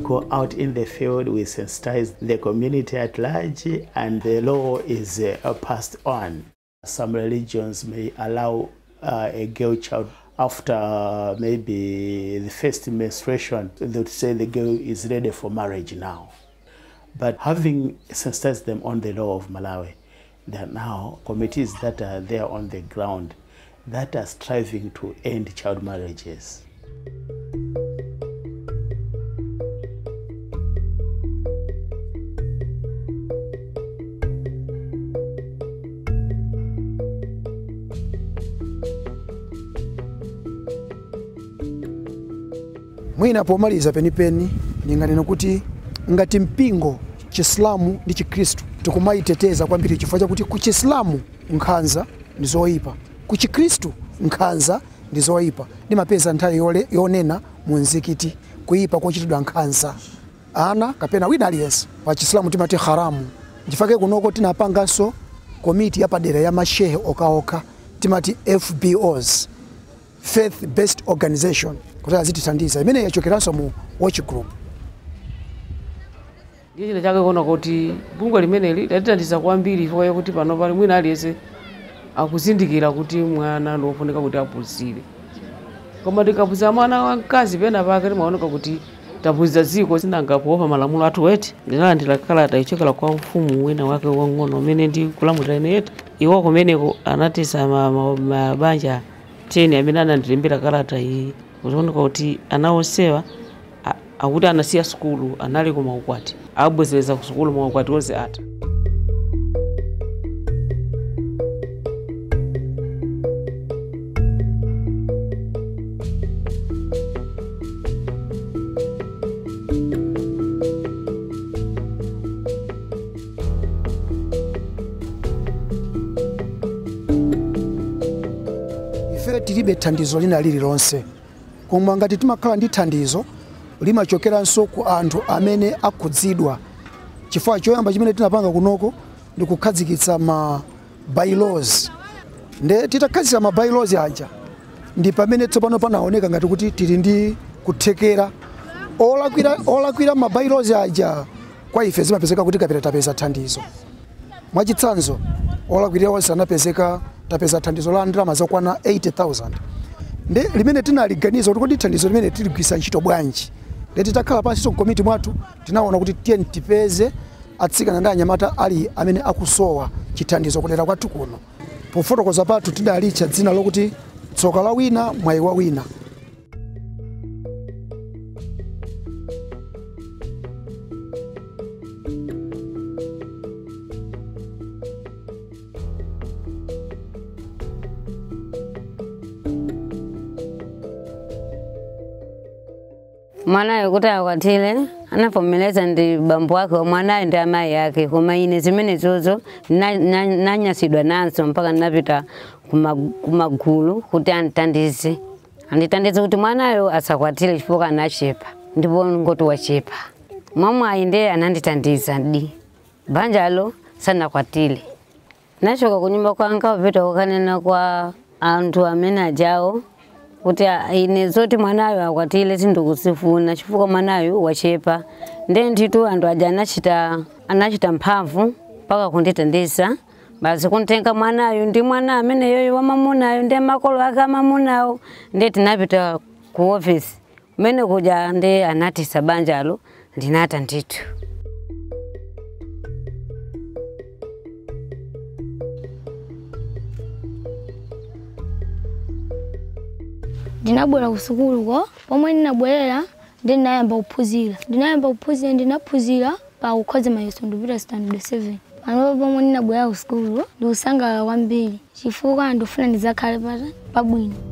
go out in the field, we sensitize the community at large, and the law is passed on. Some religions may allow a girl child after maybe the first menstruation. They would say the girl is ready for marriage now. But having sensitized them on the law of Malawi, there are now committees that are there on the ground that are striving to end child marriages. Mwina pomaliza penipeni ninganena kuti ngati mpingo Chiislamu ndi Chikristu tikumayiteteza kwambiri chifukwa chakuti ku Chiislamu nkhanza ndi zoyipa, ku Chikristu nkhanza ndi zoyipa. Ndimapeza nthawi yonena mu mzikiti kuyipa kochitidwa nkhanza ana kapena wina aliyense. Pa Chiislamu timati haramu. Chifukwa kunoko tinapanganso komiti yapadera ya mashehe okaoka timati FBOs, Faith Based Organization, kuti azitithandiza. Imene yachokeranso mu watch group. Ndiye chake kuona kuti bungwe limeneli latithandiza kwambiri chifukwa kuti pano pali mwina aliyense akuzindikira kuti mwana lofunika kuti aphunzire. Koma tikaphunzitsa mwana wamkazi pena pake timaoneka kuti taphunzitsa dziko sinangapopa malamulo athu wete. Ndinalandira kalata ichokera kwa mfumu wina wake wang'ono umene ndi kulamulira ine yetu. Iwo kumeneko anatisa mabanja 10 amene anandilembera kalata iyi. Kuoneka kuti ana onsewa akuti anasiya sukulu anali ku maukwati. Abwezereza ku sukulu maukwati onse ata. Ife tilibe thandizo lina lililonse. Koma ngati timakhala ndi thandizo limachokeranso ku anthu amene akhudzidwa. Chifukwa choyamba chimene tinapanga kunoko ndi kukhazikitsa ma bylaws. Nde titakhazikitsa ma bylaws aja ndi pamene tsopano panaoneka ngati kuti tili ndi kuthekera olakwira ma bylaws aja kwa ife zimapezeka kuti kapita tapeza thandizo. Mwachitsanzo olakwira onse anapezeka tapeza thandizo la ndalama zokwana 80,000. Nde limene tinaliganiza kuti thandizo limene tiligwisa ntchito bwanji. Leti takhala pansi so komiti mwatu tinaona kuti tiye tipeze atsikana ndi anyamata ali amene akusowa chithandizo kudera kwathu kuno. Pofotokoza pathu tidalitcha dzina lokuti tsoka la wina mwayi wa wina. Mwanayo kuti akwatile anafomeleza ndi bambo wake mwanayo ndi amayi yake, koma ine zimene zozo nanyasidwa nazo mpaka napita kumagulu kuti anditandize kuti mwanayo asakwatile chifukwa anachepa ndipo ngoti wachepa. Mwamwayi ndiye ananditandiza ndi banjalo sanakwatile. Nachoka kunyumba kwanga kupita kukanena kwa anthu amene ajawo kuti ine zoti mwanayo akwatile sindikusifuna chifukwa mwanayo wachepa. Nde nditu anthu aja anachita mphamvu mpaka kunditandiza. Basi kuntenga mwanayo ndi mwana amene yoyo wa mamunayo ndi makolo ake amamunawo. Nde tinapita ku office mene kuja nde anatisa banjalo ndinata nditu. Ndinabwera ku sukulu ko pomwe ndinabwerera ndinayamba kuphunzira. Ndinaphunzira pa kukhoza mayeso ndipita standard 7. Pano pomwe ndinabwera ku sukulu ndikusangala kwambiri chifukwa ndifuna ndizakhale pabwino.